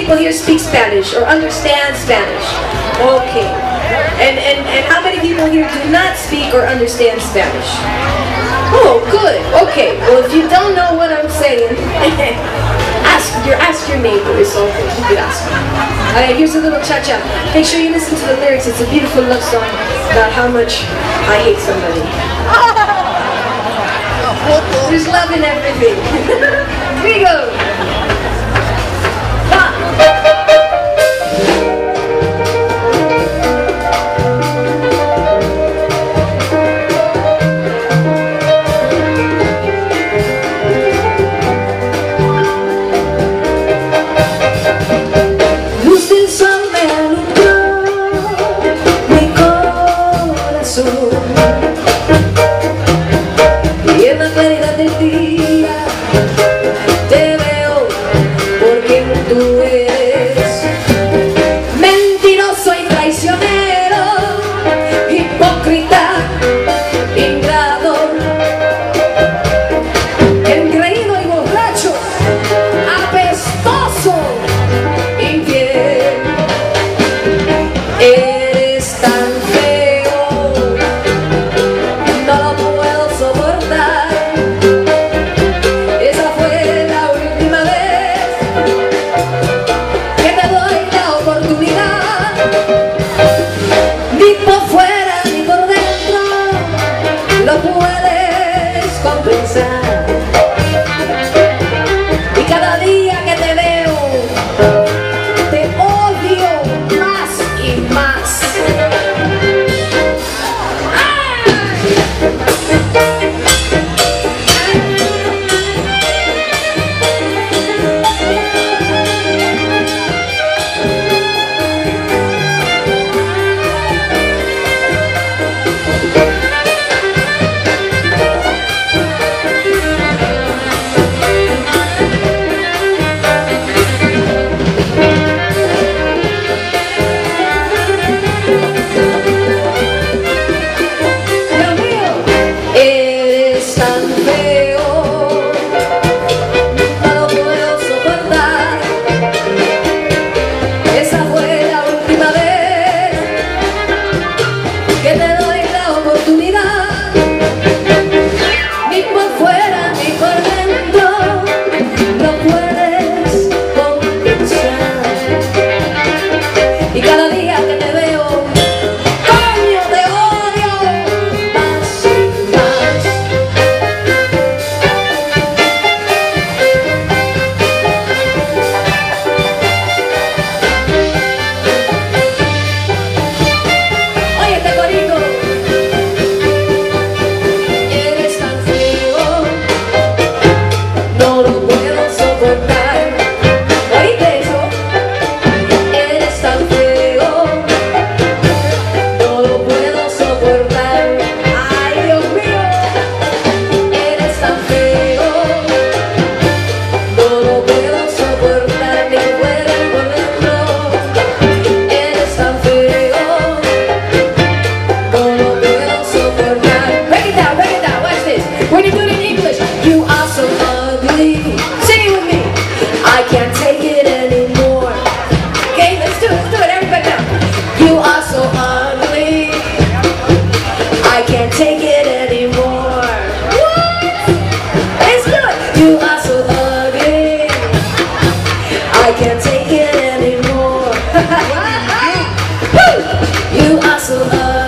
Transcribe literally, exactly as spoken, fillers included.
people here speak Spanish or understand Spanish? Okay. And, and, and how many people here do not speak or understand Spanish? Oh, good. Okay. Well, if you don't know what I'm saying, ask your ask your neighbor. It's all good. You could ask me. All right, here's a little cha-cha. Make sure you listen to the lyrics. It's a beautiful love song about how much I hate somebody. There's love in everything. Here we go. Y en la claridad del día te veo por quien tú eres. Mentiroso y traicionero, hipócrita, ingrato, engreído y borracho, apestoso, infiel. Eres tan feo, no lo puedo soportar. Esa fue la última vez que te doy la oportunidad. Ni por fuera ni por dentro lo puedes compensar. Y cada día que te veo te odio más y más. Eres tan feo, no lo puedo soportar. Esa fue la última vez que te doy la oportunidad. Ni por fuera ni por dentro lo puedes compensar. Y cada día que te veo, coño, te odio más y más. Oye este corito. Eres tan feo, no lo puedo soportar. ¿Oíste eso? Eres tan feo, no lo puedo soportar. Ay, Dios mío. Eres tan feo, no lo puedo soportar. Ni fuera ni por dentro. Eres tan feo, no lo puedo soportar. Break it down, break it down. Watch this. When you do it in English, you are so ugly. Sing it with me. I can't take it anymore. Okay, let's do it. Let's do it. Everybody now. You are so ugly. I can't take it anymore. What? It's good. You are so ugly. I can't take it anymore. Woo! You are so ugly.